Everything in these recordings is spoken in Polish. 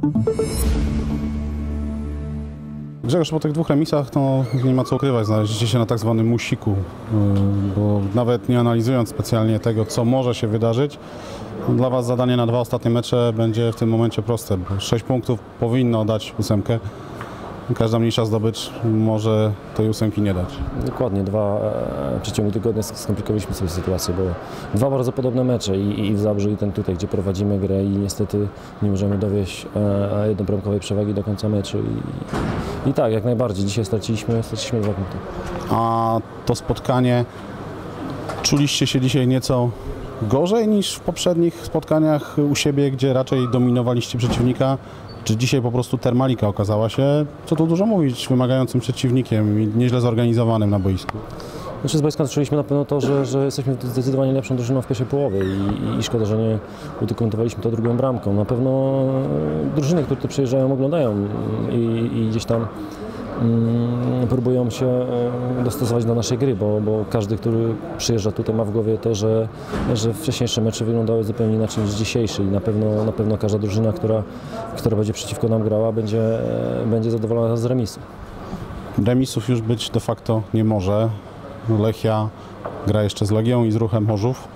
Grzegorz, po tych dwóch remisach to nie ma co ukrywać, znaleźliście się na tak zwanym musiku, bo nawet nie analizując specjalnie tego, co może się wydarzyć, dla Was zadanie na dwa ostatnie mecze będzie w tym momencie proste, bo 6 punktów powinno dać 8. Każda mniejsza zdobycz może tej 8 nie dać. Dokładnie, w przeciągu tygodnia skomplikowaliśmy sobie sytuację, bo dwa bardzo podobne mecze i w Zabrzu i ten tutaj, gdzie prowadzimy grę i niestety nie możemy dowieść jednobramkowej przewagi do końca meczu i tak, jak najbardziej, dzisiaj straciliśmy 2 punkty. A to spotkanie, czuliście się dzisiaj nieco gorzej niż w poprzednich spotkaniach u siebie, gdzie raczej dominowaliście przeciwnika? Czy dzisiaj po prostu Termalika okazała się, co tu dużo mówić, wymagającym przeciwnikiem i nieźle zorganizowanym na boisku? Znaczy z boiska czuliśmy na pewno to, że jesteśmy zdecydowanie lepszą drużyną w pierwszej połowie i szkoda, że nie udokumentowaliśmy to drugą bramką. Na pewno drużyny, które tu przyjeżdżają, oglądają i gdzieś tam próbują się dostosować do naszej gry, bo każdy, który przyjeżdża tutaj, ma w głowie to, że wcześniejsze mecze wyglądały zupełnie inaczej niż dzisiejszy i na pewno każda drużyna, która będzie przeciwko nam grała, będzie zadowolona z remisu. Remisów już być de facto nie może. Lechia gra jeszcze z Legią i z Ruchem Chorzów.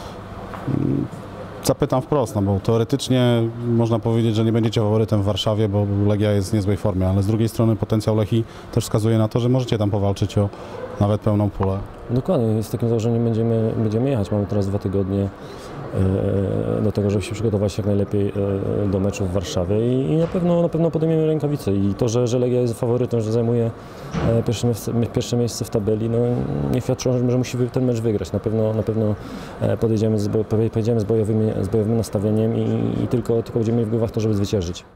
Zapytam wprost, no bo teoretycznie można powiedzieć, że nie będziecie faworytem w Warszawie, bo Legia jest w niezłej formie, ale z drugiej strony potencjał Lechii też wskazuje na to, że możecie tam powalczyć o nawet pełną pulę. Dokładnie, z takim założeniem będziemy jechać. Mamy teraz 2 tygodnie do tego, żeby się przygotować jak najlepiej do meczu w Warszawie i na pewno podejmiemy rękawice i to, że Legia jest faworytem, że zajmuje pierwsze miejsce w tabeli, no nie świadczy o tym, że musi ten mecz wygrać. Na pewno pojedziemy z bojowym nastawieniem i tylko będziemy mieli w głowach to, żeby zwyciężyć.